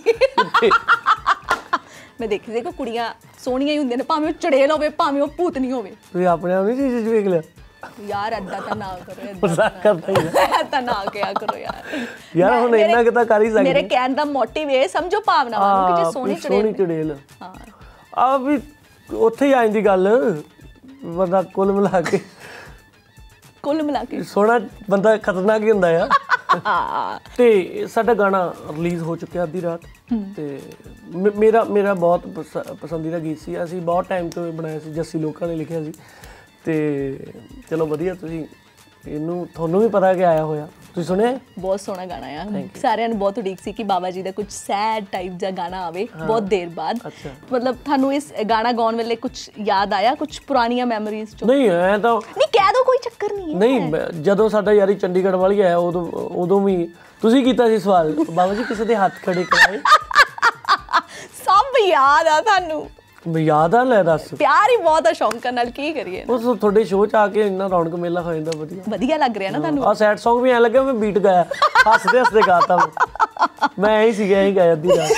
ਮੈਂ ਦੇਖੀ ਸੀ ਕਿ ਕੁੜੀਆਂ ਸੋਹਣੀਆਂ ਹੀ ਹੁੰਦੀਆਂ ਨੇ, ਭਾਵੇਂ ਉਹ ਚੁੜੇਲ ਹੋਵੇ ਭਾਵੇਂ ਉਹ ਭੂਤਨੀ ਹੋਵੇ। ਤੁਸੀਂ ਆਪਣੇ ਆਪ ਨਹੀਂ ਚੀਜ਼ ਵੇਖ ਲਿਆ ਯਾਰ? ਏਦਾਂ ਤਾਂ ਨਾ ਕਰੋ, ਮਜ਼ਾਕ ਕਰਦਾ ਹੀ ਤਾਂ ਨਾ ਕਿਆ ਕਰੋ ਯਾਰ। ਯਾਰ ਹੁਣ ਇੰਨਾ ਕਿ ਤਾਂ ਕਰ ਹੀ ਸਕਦੇ। ਮੇਰੇ ਕਹਿਣ ਦਾ ਮੋਟਿਵ ਇਹ ਸਮਝੋ ਭਾਵਨਾਵਾਂ ਨੂੰ ਕਿ ਜੇ ਸੋਹਣੀ ਸੋਹਣੀ ਚੁੜੇਲ ਹਾਂ ਆ ਵੀ ਉੱਥੇ ਹੀ ਆ ਜਾਂਦੀ ਗੱਲ। ਬੰਦਾ ਕੁੱਲ ਮਿਲਾ ਕੇ ਕੁੱਲ ਮਿਲਾ ਕੇ ਸੋਹਣਾ ਬੰਦਾ ਖਤਰਨਾਕ ਹੀ ਹੁੰਦਾ ਆ। ਤੇ ਸਾਡਾ ਗਾਣਾ ਰਿਲੀਜ਼ ਹੋ ਚੁੱਕਿਆ ਅੱਧੀ ਰਾਤ, ਤੇ ਮੇਰਾ ਮੇਰਾ ਬਹੁਤ ਪਸੰਦੀਦਾ ਗੀਤ ਸੀ। ਅਸੀਂ ਬਹੁਤ ਟਾਈਮ ਤੋਂ ਬਣਾਇਆ ਸੀ, ਜੱਸੀ ਲੋਕਾਂ ਨੇ ਲਿਖਿਆ ਸੀ। ਤੇ ਚਲੋ ਵਧੀਆ, ਤੁਸੀਂ ਇਹਨੂੰ ਤੁਹਾਨੂੰ ਵੀ ਪਤਾ ਕਿ ਆਇਆ ਹੋਇਆ, ਤੁਸੀਂ ਸੁਣਿਆ? ਬਹੁਤ ਸੋਹਣਾ ਗਾਣਾ ਆ। ਸਾਰਿਆਂ ਨੂੰ ਬਹੁਤ ਉਡੀਕ ਸੀ ਕਿ ਬਾਬਾ ਜੀ ਦਾ ਕੁਝ ਸੈਡ ਟਾਈਪ ਦਾ ਗਾਣਾ ਆਵੇ ਬਹੁਤ ਦੇਰ ਬਾਅਦ। ਮਤਲਬ ਤੁਹਾਨੂੰ ਇਸ ਗਾਣਾ ਗਾਉਣ ਵੇਲੇ ਕੁਝ ਯਾਦ ਆਇਆ, ਕੁਝ ਪੁਰਾਣੀਆਂ ਮੈਮਰੀਜ਼ ਚੋਂ? ਨਹੀਂ ਐ ਤਾਂ ਨਹੀਂ ਕਹਿ ਦੋ, ਕੋਈ ਚੱਕਰ ਨਹੀਂ ਹੈ। ਨਹੀਂ ਜਦੋਂ ਸਾਡਾ ਯਾਰੀ ਚੰਡੀਗੜ੍ਹ ਵਾਲੀ ਆਇਆ ਉਦੋਂ ਉਦੋਂ ਵੀ ਤੁਸੀਂ ਕੀਤਾ ਸੀ ਸਵਾਲ, ਬਾਬਾ ਜੀ ਕਿਸੇ ਦੇ ਹੱਥ ਖੜੇ ਕਰਾਏ। ਸਭ ਯਾਦ ਆ ਤੁਹਾਨੂੰ? ਯਾਦ ਆ, ਲੈ ਦੱਸ। ਪਿਆਰ ਹੀ ਬਹੁਤ ਆ ਸ਼ੌਂਕਾਂ ਨਾਲ, ਕੀ ਕਰੀਏ। ਉਸ ਤੁਹਾਡੇ ਸ਼ੋਅ 'ਚ ਆ ਕੇ ਇੰਨਾ ਰੌਣਕ ਮੇਲਾ ਹੋ ਜਾਂਦਾ। ਵਧੀਆ ਵਧੀਆ ਲੱਗ ਰਿਹਾ ਨਾ ਤੁਹਾਨੂੰ? ਆ ਸੈਡ ਸੌਂਗ ਵੀ ਐ ਲੱਗਿਆ ਮੈਂ ਬੀਟ ਗਾਇਆ, ਹੱਸਦੇ ਹੱਸਦੇ ਗਾਤਾ ਮੈਂ ਐਂ ਹੀ ਸੀਗਾ, ਐਂ ਹੀ ਗਾਇਆ ਅੱਧੀ ਰਾਤ।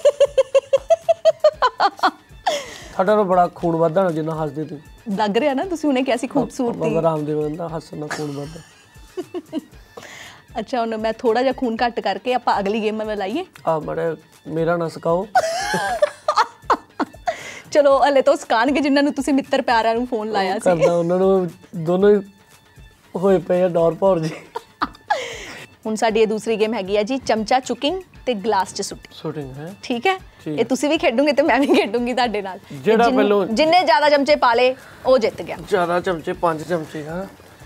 ਸਾਡਾ ਤਾਂ ਬੜਾ ਖੂਨ ਵੱਧਦਾ ਜਿੰਨਾ ਹੱਸਦੇ ਤੁਸੀਂ। ਲੱਗ ਰਿਹਾ ਨਾ, ਤੁਸੀਂ ਉਹਨੇ ਕਿਹਾ ਸੀ ਖੂਬਸੂਰਤੀ। ਬਾਬਾ ਰਾਮਦੇਵ ਦਾ ਹੱਸਣ ਨਾਲ ਖੂਨ ਵੱਧਦਾ। ਅੱਛਾ ਹੁਣ ਮੈਂ ਥੋੜਾ ਜਿਹਾ ਖੂਨ ਘੱਟ ਕਰਕੇ ਆਪਾਂ ਅਗਲੀ ਗੇਮ ਵੱਲ ਆਈਏ। ਆ ਬੜਾ ਮੇਰਾ ਨਾ ਸਿਖਾਓ। ਚਲੋ ਹਲੇ ਤੋਂ ਸਿਖਾਣਗੇ ਜਿਨ੍ਹਾਂ ਨੂੰ ਤੁਸੀਂ ਮਿੱਤਰ ਪਿਆਰਿਆਂ ਨੂੰ ਫੋਨ ਲਾਇਆ ਸੀ। ਕਰਦਾ ਉਹਨਾਂ ਨੂੰ ਦੋਨੋਂ ਹੀ ਹੋਏ ਪਏ ਆ ਡੌਰ ਭੌਰ ਜੀ। ਹੁਣ ਸਾਡੀ ਇਹ ਦੂਸਰੀ ਗੇਮ ਹੈਗੀ ਆ ਜੀ ਚਮਚਾ ਚੁਕਿੰਗ ਤੇ ਗਲਾਸ 'ਚ ਸੁੱਟਿੰਗ। ਸ਼ੂਟਿੰਗ ਹੈ ਠੀਕ ਹੈ। ਇਹ ਤੁਸੀਂ ਵੀ ਖੇਡੋਗੇ ਤੇ ਮੈਂ ਵੀ ਖੇਡੂੰਗੀ ਤੁਹਾਡੇ ਨਾਲ। ਜਿਹੜਾ ਪਹਿਲੋਂ ਜਿੰਨੇ ਜ਼ਿਆਦਾ ਚਮਚੇ ਪਾ ਲੇ ਉਹ ਜਿੱਤ ਗਿਆ। ਜ਼ਿਆਦਾ ਚਮਚੇ ਪੰਜ ਚਮਚੇ ਹਾਂ।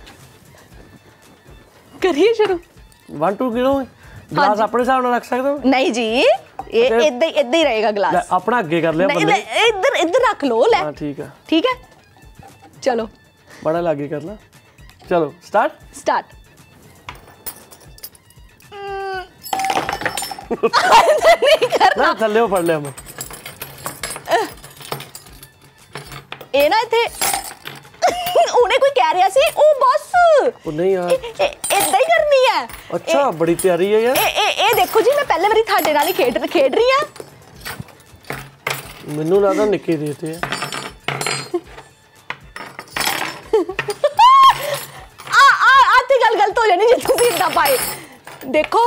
ਕਰੀਏ ਸ਼ੁਰੂ। ਇੱਕ ਦੋ ਕਿਲੋ ਗਲਾਸ ਆਪਣੇ ਹਿਸਾਬ ਨਾਲ ਰੱਖ ਸਕਦਾ? ਨਹੀਂ ਜੀ, ਇਹ ਇਦਾਂ ਹੀ ਇਦਾਂ ਹੀ ਰਹੇਗਾ ਗਲਾਸ। ਆਪਣਾ ਅੱਗੇ ਕਰ ਲਿਆ ਬੰਦੇ। ਇੱਧਰ ਇੱਧਰ ਰੱਖ ਲਓ। ਲੈ ਹਾਂ ਠੀਕ ਹੈ ਠੀਕ ਹੈ ਚਲੋ ਬੜਾ ਲਾਗੇ ਕਰ ਲਾ। ਚਲੋ ਸਟਾਰਟ ਸਟਾਰਟ। ਨਹੀਂ ਕਰਨਾ। ਨਾ ਥੱਲੇ ਫੜ ਲਿਆ ਮੈਂ। ਇਹ ਨਾ ਇੱਥੇ ਉਹਨੇ ਕੋਈ ਕਹਿ ਰਿਹਾ ਸੀ ਉਹ ਬਸ ਉਹ ਨਹੀਂ ਯਾਰ ਇਦਾਂ ਹੀ ਕਰਨੀ ਹੈ। ਅੱਛਾ ਬੜੀ ਤਿਆਰੀ ਹੈ ਯਾਰ। ਇਹ ਇਹ ਦੇਖੋ ਜੀ ਮੈਂ ਪਹਿਲੇ ਵਾਰੀ ਤੁਹਾਡੇ ਨਾਲ ਹੀ ਖੇਡ ਖੇਡ ਰਹੀ ਹਾਂ। ਮੈਨੂੰ ਲੱਗਦਾ ਨਿੱਕੇ ਦੇਤੇ ਆ। ਆ ਆ ਆ ਤੇ ਗੱਲ ਗਲਤ ਹੋ ਜਾਣੀ ਜੇ ਤੁਸੀਂ ਇਦਾਂ ਪਾਏ। ਦੇਖੋ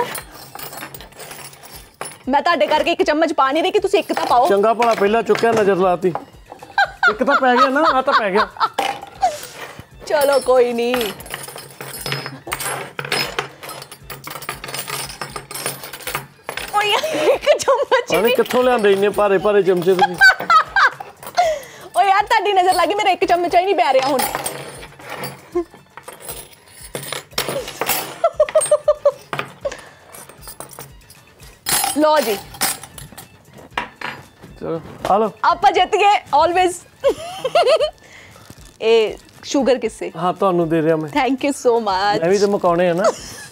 ਮੈਂ ਤੁਹਾਡੇ ਕਰਕੇ ਇੱਕ ਚਮਚ ਪਾ ਨਹੀਂ ਰਹੀ ਕਿ ਤੁਸੀਂ ਇੱਕ ਤਾਂ ਪਾਓ। ਚੰਗਾ ਭਲਾ ਪਹਿਲਾਂ ਚੁੱਕਿਆ ਨਜ਼ਰ ਲਾਤੀ। ਇੱਕ ਤਾਂ ਪੈ ਗਿਆ ਨਾ, ਆ ਤਾਂ ਪੈ ਗਿਆ। ਚਲੋ ਕੋਈ ਨਹੀਂ। ਓਏ ਇੱਕ ਚਮਚ ਅਰੇ ਕਿੱਥੋਂ ਲਿਆਂਦੇ ਇੰਨੇ ਭਾਰੇ ਭਾਰੇ ਚਮਚੇ ਤੁਸੀਂ? ਓ ਯਾਰ ਤੁਹਾਡੀ ਨਜ਼ਰ ਲੱਗੀ ਮੇਰਾ ਇੱਕ ਚਮਚਾ ਹੀ ਨਹੀਂ ਪੈ ਰਿਹਾ ਹੁਣ। ਲੋ ਜੀ ਚਲੋ ਆ ਲਓ। ਆਪਾਂ ਜਿੱਤ ਗਏ ਆਲਵੇਜ਼। ਇਹ ਸ਼ੂਗਰ ਕਿਸਸੇ? ਹਾਂ ਤੁਹਾਨੂੰ ਦੇ ਰਿਹਾ ਮੈਂ। Thank you so much. ਮੈਂ ਵੀ ਤਾਂ ਮਕਾਉਣੇ ਆ ਨਾ।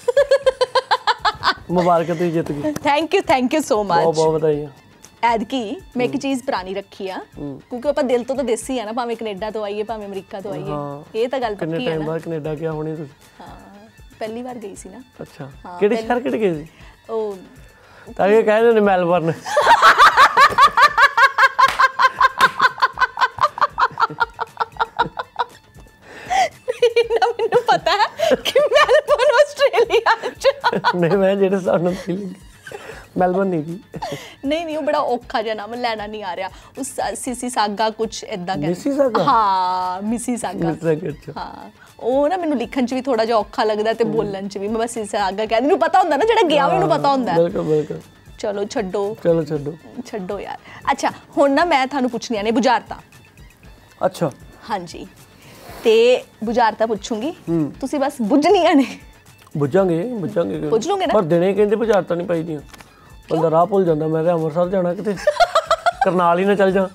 ਮੁਬਾਰਕ ਤੁਸੀਂ ਜਿੱਤ ਗਏ। Thank you thank you so much. ਬਹੁਤ ਬਹੁਤ ਵਧਾਈਆਂ। ਐਤਕੀ ਮੈਂ ਇੱਕ ਚੀਜ਼ ਪੁਰਾਣੀ ਰੱਖੀ ਆ ਕਿਉਂਕਿ ਆਪਾਂ ਦਿਲ ਤੋਂ ਤਾਂ ਦੇਸੀ ਆ ਨਾ, ਭਾਵੇਂ ਕੈਨੇਡਾ ਤੋਂ ਆਈਏ ਭਾਵੇਂ ਅਮਰੀਕਾ ਤੋਂ ਆਈਏ। ਇਹ ਤਾਂ ਗੱਲ ਕਿੰਨੇ ਪੱਕੀ ਹੈ ਟਾਈਮ ਨਾ। ਬਾਅਦ ਕੈਨੇਡਾ ਗਿਆ ਹੋਣੀ ਤੁਸੀਂ? ਹਾਂ ਪਹਿਲੀ ਵਾਰ ਗਈ ਸੀ ਨਾ। ਅੱਛਾ ਕਿਹੜੇ ਸ਼ਹਿਰ ਕਿਹੜੇ ਗਏ ਸੀ? ਉਹ ਤਾਂ ਇਹ ਕਹਿੰਦੇ ਨੇ ਮੈਲਬਰਨ। ਮੈਨੂੰ ਪਤਾ ਹੈ ਕਿ ਮੈਲਬਰਨ ਆਸਟ੍ਰੇਲੀਆ ਚ। ਨਹੀਂ ਮੈਂ ਜਿਹੜੇ ਸਾਨੂੰ ਫੀਲਿੰਗ ਮੈਲਬਰਨ ਨਹੀਂ ਜੀ। ਨਹੀਂ ਨਹੀਂ ਉਹ ਬੜਾ ਔਖਾ ਜਿਹਾ ਨਾਮ ਲੈਣਾ ਨਹੀਂ ਆ ਰਿਹਾ। ਉਸ ਸੀਸੀ ਸਾਗਾ ਕੁਝ ਇਦਾਂ ਕਹਿੰਦੇ। Mississauga? ਹਾਂ ਮਿਸੀ ਸਾਗਾ। ਹਾਂ ਉਹ ਨਾ ਮੈਨੂੰ ਲਿਖਣ ਚ ਵੀ ਥੋੜਾ ਜਿਹਾ ਔਖਾ ਲੱਗਦਾ ਤੇ ਬੋਲਣ ਚ ਵੀ। ਮੈਂ ਬਸ ਸੀਸੀ ਸਾਗਾ ਕਹਿੰਦੀ। ਮੈਨੂੰ ਪਤਾ ਹੁੰਦਾ ਨਾ ਜਿਹੜਾ ਗਿਆ ਉਹਨੂੰ ਪਤਾ ਹੁੰਦਾ। ਬਿਲਕੁਲ ਬਿਲਕੁਲ। ਚਲੋ ਛੱਡੋ ਚਲੋ ਛੱਡੋ ਛੱਡੋ ਯਾਰ। ਅੱਛਾ ਹੁਣ ਨਾ ਮੈਂ ਤੁਹਾਨੂੰ ਪੁੱਛਣੀਆਂ ਨੇ ਬੁਝਾਰਤਾਂ। ਅੱਛਾ ਹਾਂਜੀ ਤੇ ਬੁਝਾਰਤਾਂ ਪੁੱਛੂੰਗੀ ਤੁਸੀਂ ਬਸ ਬੁੱਝਣੀਆਂ ਨੇ। ਬੁੱਝਾਂਗੇ ਬੁੱਝਾਂਗੇ ਬੁੱਝ ਲਓਗੇ ਨਾ? ਪਰ ਦਿਨੇ ਕਹਿੰਦੇ ਬੁਝਾਰਤਾਂ ਨਹੀਂ ਪਾਈਦੀਆਂ। ਬੰਦਾ ਰਾਹ ਭੁੱਲ ਜਾਂਦਾ। ਮੈਂ ਤਾਂ ਅੰਮ੍ਰਿਤਸਰ ਜਾਣਾ ਕਿਤੇ ਕਰਨਾਲ ਹੀ ਨਾ ਚੱਲ ਜਾ।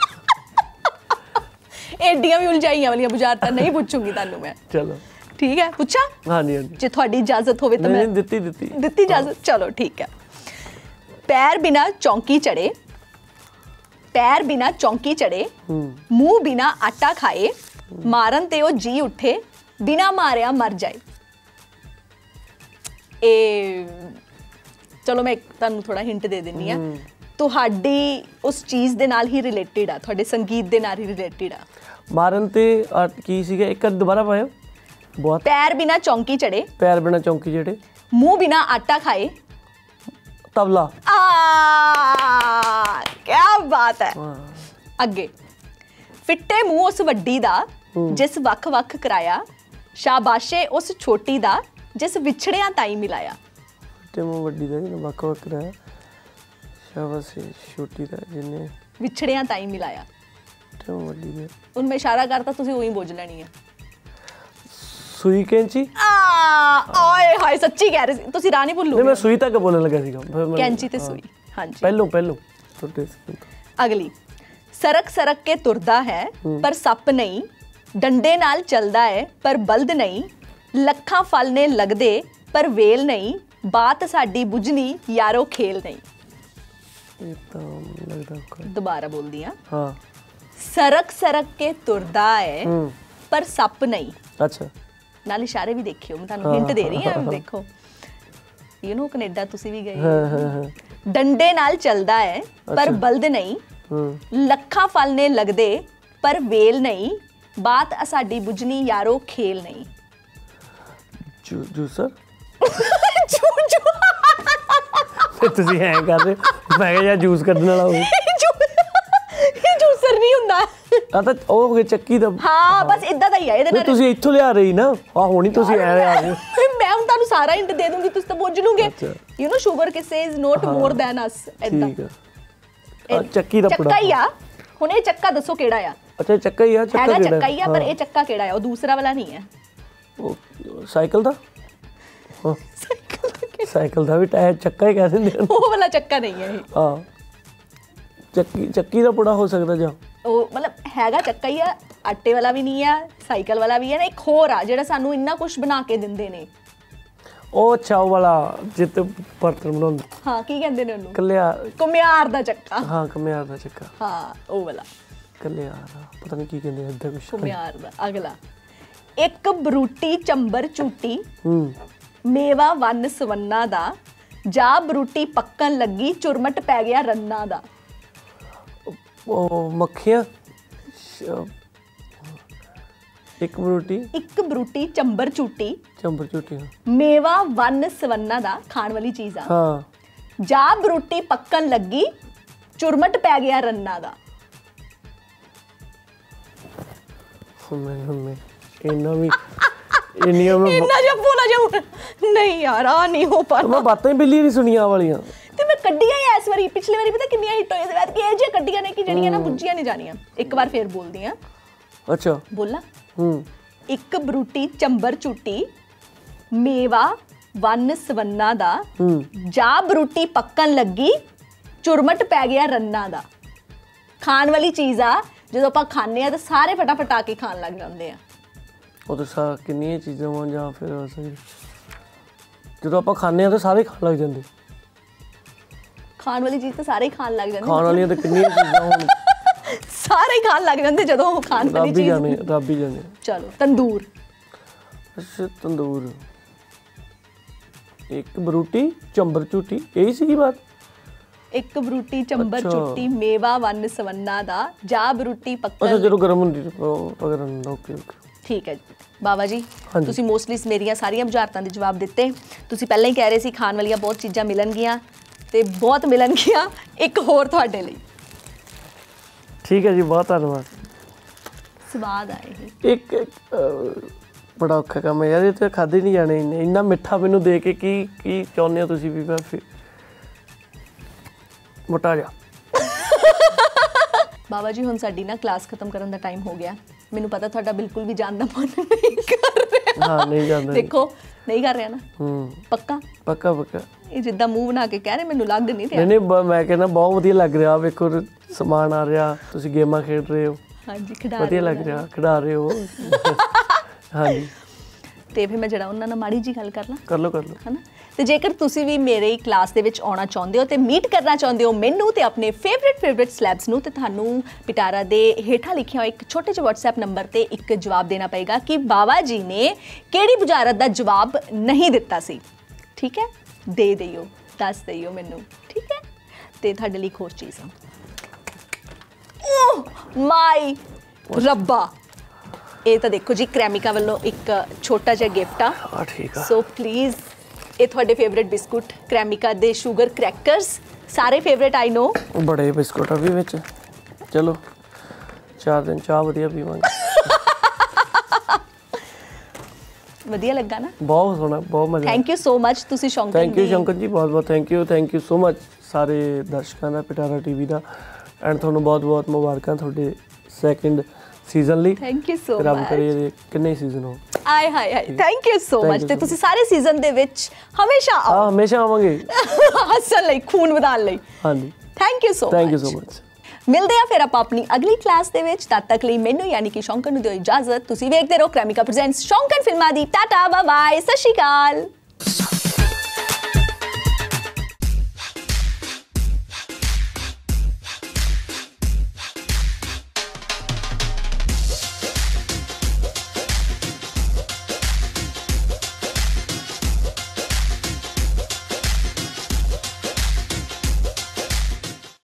ਐਡੀਆਂ ਵੀ ਉਲਝਾਈਆਂ ਵਾਲੀਆਂ ਬੁਝਾਰਤਾਂ ਨਹੀਂ ਪੁੱਛੂੰਗੀ ਤੁਹਾਨੂੰ ਮੈਂ। ਚਲੋ ਠੀਕ ਹੈ ਪੁੱਛਾਂ? ਹਾਂਜੀ ਹਾਂਜੀ ਜੇ ਤੁਹਾਡੀ ਇਜਾਜ਼ਤ ਹੋਵੇ ਤਾਂ ਮੈਂ। ਦਿੱਤੀ ਦਿੱਤੀ ਦਿੱਤੀ ਇਜਾਜ਼ਤ। ਚਲੋ ਠੀਕ ਹੈ। ਪੈਰ ਬਿਨਾ ਚੌਂਕੀ ਚੜੇ, ਪੈਰ ਬਿਨਾ ਚੌਂਕੀ ਚੜੇ, ਮੂੰਹ ਬਿਨਾ ਆਟਾ ਖਾਏ, ਮਾਰਨ ਤੇ ਉਹ ਜੀ ਉੱਠੇ, ਬਿਨਾ ਮਾਰਿਆ ਮਰ ਜਾਏ। ਇਹ ਚਲੋ ਮੈਂ ਤੁਹਾਨੂੰ ਥੋੜਾ ਹਿੰਟ ਦੇ ਦਿੰਨੀ ਆ। ਤੁਹਾਡੀ ਉਸ ਚੀਜ਼ ਦੇ ਨਾਲ ਹੀ ਰਿਲੇਟਡ ਆ, ਤੁਹਾਡੇ ਸੰਗੀਤ ਦੇ ਨਾਲ ਹੀ ਰਿਲੇਟਡ ਆ। ਮਾਰਨ ਤੇ ਕੀ ਸੀਗਾ? ਇੱਕ ਦੁਬਾਰਾ ਪਾਇਓ। ਬਹੁਤ। ਪੈਰ ਬਿਨਾ ਚੌਂਕੀ ਚੜੇ, ਪੈਰ ਬਿਨਾ ਚੌਂਕੀ ਜਿਹੜੇ, ਮੂੰਹ ਬਿਨਾ ਆਟਾ ਖਾਏ, ਤਬਲਾ। ਆ ਕੀ ਬਾਤ ਹੈ। ਅੱਗੇ ਫਿੱਟੇ ਮੂੰਹ ਉਸ ਵੱਡੀ ਦਾ ਜਿਸ ਵੱਖ ਵੱਖ ਕਰਾਇਆ, ਸ਼ਾਬਾਸ਼ੇ ਉਸ ਛੋਟੀ ਦਾ ਜਿਸ ਵਿਛੜਿਆਂ ਤਾਈ ਮਿਲਾਇਆ। ਫਿੱਟੇ ਮੂੰਹ ਵੱਡੀ ਦਾ ਜਿਹਨੇ ਵੱਖ ਵੱਖ ਕਰਾਇਆ, ਸ਼ਾਬਾਸ਼ੇ ਛੋਟੀ ਦਾ ਜਿਹਨੇ ਵਿਛੜਿਆਂ ਤਾਈ ਮਿਲਾਇਆ। ਫਿੱਟੇ ਮੂੰਹ ਵੱਡੀ ਦਾ ਹੁਣ ਮੈਂ ਇਸ਼ਾਰਾ ਕਰਤਾ ਤੁਸੀਂ ਉਹੀ ਬੋਝ ਲੈਣੀ ਹੈ। ਸੂਈ ਕੈਂਚੀ। ਆ ਓਏ ਹਾਏ ਸੱਚੀ ਕਹਿ ਰਹੇ ਸੀ ਤੁਸੀਂ। ਰਾਣੀ ਭੁੱਲੂ। ਨਹੀਂ ਮੈਂ ਸੂਈ ਤੱਕ ਬੋਲਣ ਲੱਗਾ ਸੀਗਾ। ਕੈਂਚੀ ਤੇ ਸੂਈ। ਹਾਂਜੀ ਪਹਿਲੋਂ ਪਹਿਲੋਂ ਛੋਟੇ। ਅਗਲੀ ਸਰਕ ਸਰਕ ਕੇ ਤੁਰਦਾ ਹੈ ਪਰ ਸੱਪ ਨਹੀਂ, ਡੰਡੇ ਨਾਲ ਚੱਲਦਾ ਹੈ ਪਰ ਬਲਦ ਨਹੀਂ, ਲੱਖਾਂ ਫਲ ਨੇ ਲੱਗਦੇ ਪਰ ਵੇਲ ਨਹੀਂ, ਬਾਤ ਸਾਡੀ ਬੁਝਣੀ ਯਾਰੋ ਖੇਲ ਨਹੀਂ। ਇਹ ਤਾਂ ਲੱਗਦਾ ਦੁਬਾਰਾ ਬੋਲਦੀ ਆ। ਹਾਂ ਸਰਕ ਸਰਕ ਕੇ ਤੁਰਦਾ ਹੈ ਪਰ ਸੱਪ ਨਹੀਂ। ਅੱਛਾ ਨਾਲ ਇਸ਼ਾਰੇ ਵੀ ਦੇਖਿਓ। ਮੈਂ ਤੁਹਾਨੂੰ ਹਿੰਟ ਦੇ ਰਹੀ ਹਾਂ। ਦੇਖੋ ਯੂ نو ਕੈਨੇਡਾ ਤੁਸੀਂ ਵੀ ਗਏ। ਹਾਂ ਹਾਂ ਹਾਂ। ਡੰਡੇ ਨਾਲ ਚੱਲਦਾ ਹੈ ਪਰ ਬਲਦ ਨਹੀਂ, ਲੱਖਾਂ ਫਲ ਨੇ ਲੱਗਦੇ ਪਰ ਵੇਲ ਨਹੀਂ, ਬਾਤ ਸਾਡੀ ਬੁਝਣੀ ਯਾਰੋ ਖੇਲ ਨਹੀਂ। ਜੂ ਜੂਸਰ। ਜੂ ਜੂ ਤੇ ਤੁਸੀਂ ਐਂ ਕਰਦੇ ਮੈਂ ਕਿਹਾ ਯਾਰ ਜੂਸ ਕੱਢਣ ਵਾਲਾ ਹੋਵੇ। ਇਹ ਜੂਸਰ ਨਹੀਂ ਹੁੰਦਾ। ਆ ਤਾਂ ਉਹ ਹੋ ਗਿਆ ਚੱਕੀ ਦਾ। ਹਾਂ ਬਸ ਇਦਾਂ ਦਾ ਹੀ ਆ ਇਹਦੇ ਨਾਲ। ਤੁਸੀਂ ਇੱਥੋਂ ਲਿਆ ਰਹੀ ਨਾ ਆ ਹੋਣੀ ਤੁਸੀਂ ਐ ਆ ਰਹੇ। ਮੈਂ ਹੁਣ ਤੁਹਾਨੂੰ ਸਾਰਾ ਹਿੰਟ ਦੇ ਦੂੰਗੀ ਤੁਸੀਂ ਤਾਂ ਬੁੱਝ ਲਓਗੇ। ਯੂ نو ਸ਼ੂਗਰ ਕਿਸੇ is not more than us. ਇਦਾਂ ਠੀਕ ਆ। ਚੱਕੀ ਦਾ ਪੁੜਾ। ਚੱਕਾ ਹੀ ਆ। ਹੁਣ ਇਹ ਚੱਕਾ ਦੱਸੋ ਕਿਹੜਾ ਆ? ਅੱਛਾ ਚੱਕਾ ਹੀ ਆ। ਚੱਕਾ ਕਿਹੜਾ? ਚੱਕਾ ਹੀ ਆ ਪਰ ਇਹ ਚੱਕਾ ਕਿਹੜਾ ਆ? ਉਹ ਦੂਸਰਾ ਵਾਲਾ ਨਹੀਂ ਹੈ। ਉਹ ਸਾਈਕਲ ਦਾ। ਸਾਈਕਲ ਦਾ ਵੀ ਟਾਇਰ ਚੱਕਾ ਹੀ ਕਹਿ ਦਿੰਦੇ ਨੇ। ਉਹ ਵਾਲਾ ਚੱਕਾ ਨਹੀਂ ਹੈ ਇਹ। ਹਾਂ ਚੱਕੀ ਚੱਕੀ ਦਾ ਪੁੜਾ ਹੋ ਸਕਦਾ ਜਾਂ ਉਹ ਮਤਲਬ ਹੈਗਾ ਚੱਕਾ ਹੀ ਆ। ਆਟੇ ਵਾਲਾ ਵੀ ਨਹੀਂ ਆ, ਸਾਈਕਲ ਵਾਲਾ ਵੀ ਹੈ ਨਾ। ਇੱਕ ਹੋਰ ਆ ਜਿਹੜਾ ਸਾਨੂੰ ਇੰਨਾ ਕੁਝ ਬਣਾ ਕੇ ਦਿੰਦੇ ਨੇ। ਉਹ ਅੱਛਾ ਉਹ ਵਾਲਾ ਜਿੱਤੇ ਬਰਤਨ ਬਣਾਉਂਦੇ। ਹਾਂ ਕੀ ਕਹਿੰਦੇ ਨੇ ਉਹਨੂੰ? ਕੱਲਿਆ ਕੁਮਿਆਰ ਦਾ ਚੱਕਾ। ਹਾਂ ਕੁਮਿਆਰ ਦਾ ਚੱਕਾ। ਹਾਂ ਉਹ ਵਾਲਾ। ਘੁਮਿਆਰ ਪਤਾ ਨਹੀਂ ਕੀ ਕਹਿੰਦੇ ਏਦਾਂ ਕੁਛ ਘੁਮਿਆਰ ਦਾ ਅਗਲਾ ਇੱਕ ਬਰੂਟੀ ਚੰਬਰ ਝੂਟੀ ਹੂੰ ਮੇਵਾ ਵੰਨ ਸਵੰਨਾ ਦਾ ਜਾ ਬਰੂਟੀ ਪੱਕਣ ਲੱਗੀ ਚੁਰਮਟ ਪੈ ਗਿਆ ਰੰਨਾ ਦਾ। ਉਹ ਮੱਖੀਆਂ ਇੱਕ ਬਰੂਟੀ ਇੱਕ ਬਰੂਟੀ ਚੰਬਰ ਝੂਟੀ ਚੰਬਰ ਝੂਟੀ ਮੇਵਾ ਵੰਨ ਸਵੰਨਾ ਦਾ ਖਾਣ ਵਾਲੀ ਚੀਜ਼ ਆ ਹਾਂ ਜਾ ਬਰੂਟੀ ਪੱਕਣ ਲੱਗੀ ਚੁਰਮਟ ਪੈ ਗਿਆ ਰੰਨਾ ਦਾ। ਹੁਮੇ ਹੁਮੇ ਇੰਨਾ ਵੀ ਇੰਨੀਆਂ ਮੈਂ ਇੰਨਾ ਜਿਹਾ ਬੋਲਾ ਜਾਊ ਨਹੀਂ ਯਾਰ ਆ ਨਹੀਂ ਹੋ ਪਾਣਾ। ਮੈਂ ਬਾਤਾਂ ਹੀ ਬਿੱਲੀ ਨਹੀਂ ਸੁਣੀਆਂ ਵਾਲੀਆਂ ਤੇ ਮੈਂ ਕੱਢੀਆਂ ਹੀ ਇਸ ਵਾਰੀ ਪਿਛਲੇ ਵਾਰੀ ਪਤਾ ਕਿੰਨੀਆਂ ਹਿੱਟ ਹੋਈਆਂ ਸੀ ਬਾਅਦ ਕਿ ਇਹ ਜੇ ਕੱਢੀਆਂ ਨੇ ਕਿ ਜਿਹੜੀਆਂ ਨਾ ਬੁੱਝੀਆਂ ਨਹੀਂ ਜਾਣੀਆਂ। ਇੱਕ ਵਾਰ ਫੇਰ ਬੋਲਦੀ ਆ ਅੱਛਾ ਬੋਲਾ ਹੂੰ ਇੱਕ ਬਰੂਟੀ ਚੰਬਰ ਝੂਟੀ ਮੇਵਾ ਵੰਨ ਸਵੰਨਾ ਦਾ ਹੂੰ ਜਾ ਬਰੂਟੀ ਪੱਕਣ ਲੱਗੀ ਚੁਰਮਟ ਪੈ ਗਿਆ ਰੰਨਾ ਦਾ। ਖਾਣ ਵਾਲੀ ਚੀਜ਼ ਆ ਜਦੋਂ ਆਪਾਂ ਖਾਂਦੇ ਆ ਤਾਂ ਸਾਰੇ ਫਟਾਫਟ ਆ ਕੇ ਖਾਣ ਲੱਗ ਜਾਂਦੇ ਆ। ਉਹ ਤਾਂ ਸਾ ਕਿੰਨੀਆਂ ਚੀਜ਼ਾਂ ਵਾਂ ਜਾਂ ਫਿਰ ਅਸੀਂ ਜਦੋਂ ਆਪਾਂ ਖਾਂਦੇ ਆ ਤਾਂ ਸਾਰੇ ਖਾਣ ਲੱਗ ਜਾਂਦੇ। ਖਾਣ ਵਾਲੀ ਚੀਜ਼ ਤਾਂ ਸਾਰੇ ਹੀ ਖਾਣ ਲੱਗ ਜਾਂਦੇ। ਖਾਣ ਵਾਲੀਆਂ ਤਾਂ ਕਿੰਨੀਆਂ ਚੀਜ਼ਾਂ ਹੁਣ ਸਾਰੇ ਹੀ ਖਾਣ ਲੱਗ ਜਾਂਦੇ ਜਦੋਂ ਉਹ ਖਾਣ ਵਾਲੀ ਰੱਬ ਹੀ ਚੀਜ਼। ਜਾਣੇ ਰੱਬ ਹੀ ਜਾਣੇ। ਚਲੋ ਤੰਦੂਰ ਅੱਛਾ ਤੰਦੂਰ ਇੱਕ ਬਰੂਟੀ ਚੰਬਰ ਝੂਟੀ ਇਹੀ ਸੀਗੀ ਬਾਤ। ਇੱਕ ਬਰੂਟੀ ਚੰਬਰ ਝੂਟੀ ਮੇਵਾ ਵੰਨ ਸਵੰਨਾ ਦਾ ਜਾ ਬਰੂਟੀ ਪੱਕਣ। ਅੱਛਾ ਜਦੋਂ ਗਰਮ ਹੁੰਦੀ ਪਕੜਨ ਓਕੇ ਓਕੇ ਠੀਕ ਹੈ ਜੀ ਬਾਬਾ ਜੀ ਤੁਸੀਂ ਮੋਸਟਲੀ ਮੇਰੀਆਂ ਸਾਰੀਆਂ ਬੁਝਾਰਤਾਂ ਦੇ ਜਵਾਬ ਦਿੱਤੇ। ਤੁਸੀਂ ਪਹਿਲਾਂ ਹੀ ਕਹਿ ਰਹੇ ਸੀ ਖਾਣ ਵਾਲੀਆਂ ਬਹੁਤ ਚੀਜ਼ਾਂ ਮਿਲਣਗੀਆਂ ਤੇ ਬਹੁਤ ਮਿਲਣਗੀਆਂ। ਇੱਕ ਹੋਰ ਤੁਹਾਡੇ ਲਈ ਠੀਕ ਹੈ ਜੀ ਬਹੁਤ ਧੰਨਵਾਦ। ਸਵਾਦ ਆਏ ਇੱਕ ਬੜਾ ਔਖਾ ਕੰਮ ਹੈ ਯਾਰ ਇਹ ਤਾਂ ਖਾਧੇ ਨਹੀਂ ਜਾਣੇ ਇੰਨੇ ਇੰਨਾ ਮਿੱਠਾ ਮੈਨੂੰ ਦੇ ਕੇ ਕੀ ਕੀ ਚਾਹੁੰਦੇ ਹੋ ਤੁਸੀਂ ਵੀ ਮੈਂ ਫਿਰ ਮੋਟਾ ਜਾ। ਬਾਬਾ ਜੀ ਹੁਣ ਸਾਡੀ ਨਾ ਕਲਾਸ ਖਤਮ ਕਰਨ ਦਾ ਟਾਈਮ ਹੋ ਗਿਆ। ਮੈਨੂੰ ਪਤਾ ਤੁਹਾਡਾ ਬਿਲਕੁਲ ਵੀ ਜਾਣ ਦਾ ਮਨ ਨਹੀਂ ਕਰ ਰਿਹਾ। ਹਾਂ ਨਹੀਂ ਜਾਂਦਾ ਦੇਖੋ ਨਹੀਂ ਕਰ ਰਿਹਾ ਨਾ ਹੂੰ ਪੱਕਾ ਪੱਕਾ ਪੱਕਾ। ਇਹ ਜਿੱਦਾਂ ਮੂੰਹ ਬਣਾ ਕੇ ਕਹਿ ਰਹੇ ਮੈਨੂੰ ਲੱਗ ਨਹੀਂ ਰਿਹਾ। ਨਹੀਂ ਨਹੀਂ ਮੈਂ ਕਹਿੰਦਾ ਬਹੁਤ ਵਧੀਆ ਲੱਗ ਰਿਹਾ ਵੇਖੋ ਸਮਾਨ ਆ ਰਿਹਾ ਤੁਸੀਂ ਗੇਮਾਂ ਖੇਡ ਰਹੇ ਹੋ। ਹਾਂਜੀ ਖਿਡਾ ਵਧੀਆ ਲੱਗ ਰਿਹਾ ਖਿਡਾ ਰਹੇ ਹੋ। ਹਾਂਜੀ ਤੇ ਫਿਰ ਮੈਂ ਜਿਹੜਾ ਉਹਨਾਂ ਨਾਲ ਮਾੜੀ ਜੀ ਗੱਲ ਕਰ ਲਾਂ ਕਰ ਲਓ ਕਰ ਲਓ ਹਨਾ। ਤੇ ਜੇਕਰ ਤੁਸੀਂ ਵੀ ਮੇਰੇ ਕਲਾਸ ਦੇ ਵਿੱਚ ਆਉਣਾ ਚਾਹੁੰਦੇ ਹੋ ਤੇ ਮੀਟ ਕਰਨਾ ਚਾਹੁੰਦੇ ਹੋ ਮੈਨੂੰ ਤੇ ਆਪਣੇ ਫੇਵਰਿਟ ਫੇਵਰਿਟ ਸਲੈਬਸ ਨੂੰ ਤੇ ਤੁਹਾਨੂੰ ਪਿਟਾਰਾ ਦੇ ਹੇਠਾਂ ਲਿਖਿਆ ਹੋਇਆ ਇੱਕ ਛੋਟੇ ਜਿਹੇ WhatsApp ਨੰਬਰ ਤੇ ਇੱਕ ਜਵਾਬ ਦੇਣਾ ਪਏਗਾ ਕਿ ਬਾਬਾ ਜੀ ਨੇ ਕਿਹੜੀ ਬੁਝਾਰਤ ਦਾ ਜਵਾਬ ਨਹੀਂ ਦਿੱਤਾ ਸੀ। ਠੀਕ ਹੈ ਦੇ ਦਿਓ ਦੱਸ ਦਿਓ ਮੈਨੂੰ ਠੀਕ ਹੈ। ਤੇ ਤੁਹਾਡੇ ਲਈ ਇੱਕ ਹੋਰ ਚੀਜ਼ ਆ ਓਹ ਮਾਈ ਰੱਬਾ ਇਹ ਤਾਂ ਦੇਖੋ ਜੀ ਕ੍ਰੈਮਿਕਾ ਵੱਲੋਂ ਇੱਕ ਛੋਟਾ ਜਿਹਾ ਗਿਫਟ ਆ। ਆ ਠੀਕ ਆ ਸੋ ਪਲੀਜ਼ ਇਹ ਤੁਹਾਡੇ ਫੇਵਰਿਟ ਬਿਸਕੁਟ ਕ੍ਰੈਮਿਕਾ ਦੇ ਸ਼ੂਗਰ ਕ੍ਰੈਕਰਸ ਸਾਰੇ ਫੇਵਰਿਟ ਆਈ ਨੋ ਬੜੇ ਬਿਸਕੁਟ ਆ ਵੀ ਵਿੱਚ। ਚਲੋ ਚਾਰ ਦਿਨ ਚਾਹ ਵਧੀਆ ਪੀਵਾਂਗੇ। ਵਧੀਆ ਲੱਗਾ ਨਾ ਬਹੁਤ ਸੋਹਣਾ ਬਹੁਤ ਮਜ਼ਾ। ਥੈਂਕ ਯੂ ਸੋ ਮਚ ਤੁਸੀਂ ਸ਼ੌਂਕਨ ਥੈਂਕ ਯੂ ਸ਼ੌਂਕਨ ਜੀ ਬਹੁਤ ਬਹੁਤ thank you thank you so much ਸਾਰੇ ਦਰਸ਼ਕਾਂ ਦਾ ਪਿਟਾਰਾ ਟੀਵੀ ਦਾ ਐਂਡ ਤੁਹਾਨੂੰ ਬਹੁਤ ਬਹੁਤ ਮੁਬਾਰਕਾਂ ਤੁਹਾਡੇ ਸੈਕਿੰਡ ਸੀਜ਼ਨ ਲਈ। ਥੈਂਕ ਯੂ ਸੋ ਰੱਬ ਮਚ। ਕਰੇ ਕਿੰਨੇ ਸੀਜ਼ਨ ਹੋ ਆਏ ਹਾਏ ਹਾਏ ਥੈਂਕ ਯੂ ਸੋ ਮਚ। ਤੇ ਤੁਸੀਂ ਸਾਰੇ ਸੀਜ਼ਨ ਦੇ ਵਿੱਚ ਹਮੇਸ਼ਾ ਆਓ। ਹਾਂ ਹਮੇਸ਼ਾ ਆਵਾਂਗੇ ਹੱਸਣ ਲਈ ਖੂਨ ਵਧਾਉਣ ਲਈ। ਹਾਂਜੀ thank you so much thank you so much. ਮਿਲਦੇ ਆ ਫਿਰ ਆਪਾਂ ਆਪਣੀ ਅਗਲੀ ਕਲਾਸ ਦੇ ਵਿੱਚ। ਤਦ ਤੱਕ ਲਈ ਮੈਨੂੰ ਯਾਨੀ ਕਿ ਸ਼ੌਂਕਨ ਨੂੰ ਦਿਓ ਇਜਾਜ਼ਤ। ਤੁਸੀਂ ਵੇਖਦੇ ਰਹੋ ਕ੍ਰੈਮਿਕਾ ਪ੍ਰੈਜ਼ੈਂਟਸ ਸ਼ੌਂਕਨ ਫਿਲਮਾਂ ਦੀ। ਟਾਟਾ ਬਾਏ ਬਾਏ ਸਤਿ ਸ਼੍ਰੀ ਅਕਾਲ।